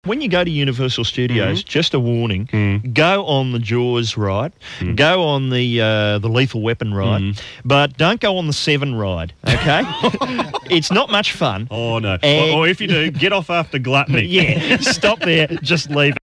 When you go to Universal Studios, just a warning, go on the Jaws ride, go on the Lethal Weapon ride, but don't go on the Seven ride, okay? It's not much fun. Oh, no. And Or if you do, get off after Gluttony. yeah, stop there, just leave it.